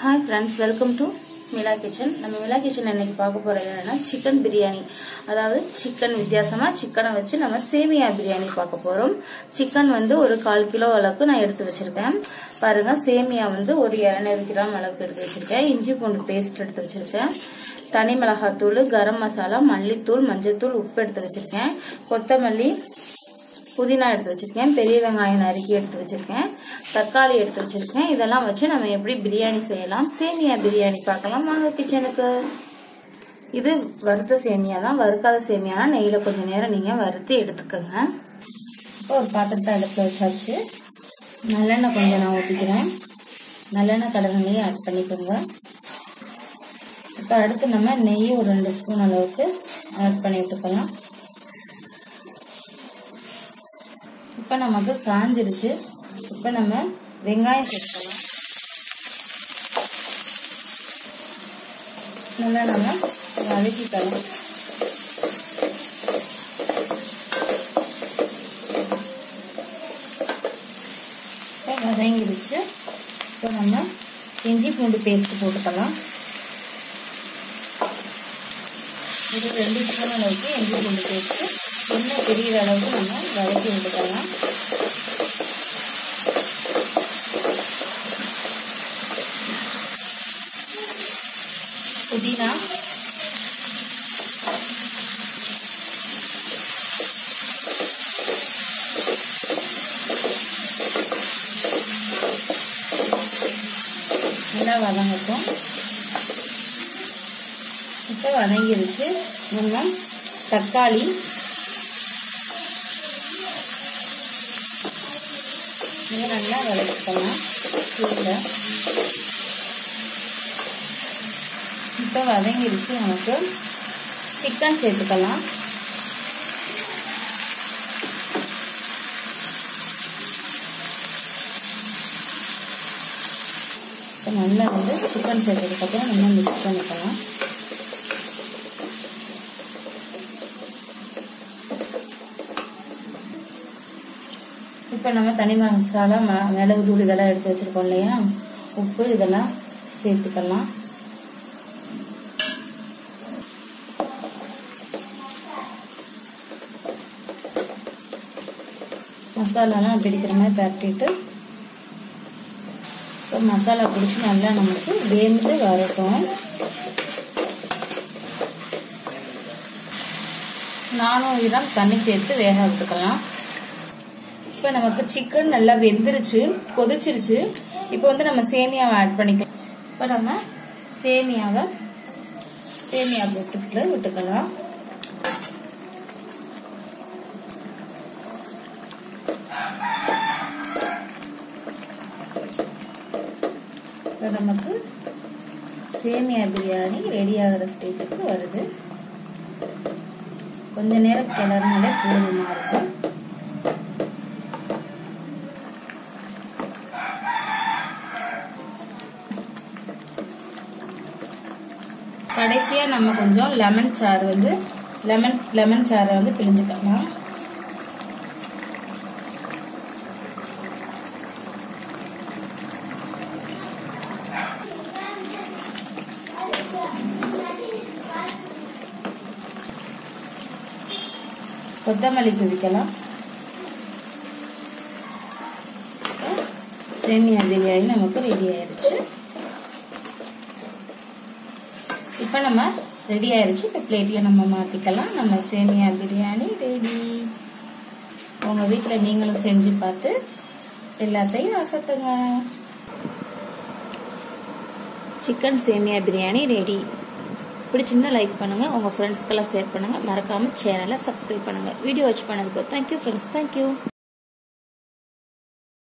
Hi friends, welcome to Mila Kitchen. நம்ம மிலா kitchen இன்னைக்கு பார்க்க போறது என்னன்னா சிக்கன் பிரியாணி. அதாவது சிக்கன் வித்தியாசமா சிக்கனை வச்சு நம்ம சேமியா பிரியாணி பார்க்க போறோம். சிக்கன் வந்து ஒரு 1/4 கிலோ அளவுக்கு நான் எடுத்து வச்சிருக்கேன். பாருங்க, சேமியா வந்து ஒரு 200 கிராம் அளவுக்கு எடுத்து வச்சிருக்கேன். இஞ்சி பூண்டு பேஸ்ட் எடுத்து வச்சிருக்கேன். தனி மிளகாய் தூள், கரம் மசாலா, மல்லித்தூள், மஞ்சள்தூள், உப்பு எடுத்து வச்சிருக்கேன். கொத்தமல்லி, புதினா எடுத்து வச்சிருக்கேன். பெரிய வெங்காயம் நறுக்கி எடுத்து வச்சிருக்கேன். தக்காளி எடுத்து வச்சிருக்கேன். இதெல்லாம் வச்சு நம்ம எப்படி பிரியாணி செய்யலாம், சேமியா பிரியாணி பார்க்கலாம் வாங்க கிச்சனுக்கு. இது வறுத்த சேமியா தான். வறுக்காத சேமியானா நெய்யில கொஞ்சம் நேரம் நீங்க வறுத்து எடுத்துக்கோங்க. இப்போ ஒரு பாத்திரத்தை அடுப்புல வச்சாச்சு. நல்லெண்ணெய் கொஞ்சம் நான் ஊற்றிக்கிறேன். நல்லெண்ணெய் கடலெண்ணெயும் ஆட் பண்ணிக்கோங்க. இப்போ அடுத்து நம்ம நெய் ஒரு 2 ஸ்பூன் அளவுக்கு ஆட் பண்ணி விட்டுக்கலாம். இப்ப நமக்கு காஞ்சிடுச்சு. இப்ப நம்ம வெங்காயம் சேர்த்துக்கலாம். நல்லா நம்ம வதக்கிக்கலாம். இப்ப வதங்கிடுச்சு. இப்ப நம்ம இஞ்சி பூண்டு பேஸ்ட் போட்டுக்கலாம். ஒரு 2 ஸ்பூன் அளவுக்கு இஞ்சி பூண்டு பேஸ்ட் எண்ணெய் பெரிய அளவுக்கு நம்ம வதக்கி விட்டுக்கலாம். புதினா, நல்லா வதங்கட்டும். இப்போ வதங்கிருச்சு. நம்ம தக்காளி, நல்லா வதக்கிக்கலாம். இப்போ வதங்கிருச்சு. நமக்கு சிக்கன் சேர்த்துக்கலாம். இப்போ நல்லா வந்து சிக்கன் சேர்த்ததுக்கப்புறம் நம்ம மிக்ஸ் பண்ணிக்கலாம். இப்போ நம்ம தனி மசாலா, மிளகு தூள் இதெல்லாம் எடுத்து வச்சிருக்கோம் இல்லையா, உப்பு இதெல்லாம் சேர்த்துக்கலாம். மசாலாலாம் பிடிக்கிற மாதிரி பரட்டிட்டு இப்போ மசாலா பிடிச்சி நல்லா நமக்கு வேந்து வரட்டும். 400 கிராம் தண்ணி சேர்த்து வேக விட்டுக்கலாம். இப்போ நமக்கு சிக்கன் நல்லா வெந்துருச்சு, கொதிச்சிருச்சு. இப்போ வந்து நம்ம சேமியாவை ஆட் பண்ணிக்கலாம். இப்போ நம்ம சேமியா போட்டு விட்டுக்கலாம். இப்போ நமக்கு சேமியா பிரியாணி ரெடி ஆகிற ஸ்டேஜுக்கு வருது. கொஞ்ச நேரம் கிளறினாலே போதுமா இருக்கும். கடைசியா நம்ம கொஞ்சம் லெமன் சாறை வந்து பிழிஞ்சுக்கலாம். கொத்தமல்லி தூவிக்கலாம். சேமியா பிரியாணி நமக்கு ரெடி ஆயிடுச்சு. இப்ப நம்ம ரெடி ஆயிடுச்சு. இப்ப பிளேட்ல நம்ம மாத்திக்கலாம். நம்ம சேமியா பிரியாணி ரெடி. உங்க வீட்டுல நீங்களும் செஞ்சு பார்த்து எல்லாத்தையும் அசத்துங்க. சிக்கன் சேமியா பிரியாணி ரெடி. பிடிச்சிருந்தா லைக் பண்ணுங்க, உங்க ஃப்ரெண்ட்ஸ்க்கெல்லாம் ஷேர் பண்ணுங்க, மறக்காம சேனலை சப்ஸ்கிரைப் பண்ணுங்க. வீடியோ வாட்ச் பண்ணதுக்கு தேங்க்யூ ஃப்ரெண்ட்ஸ். தேங்க்யூ.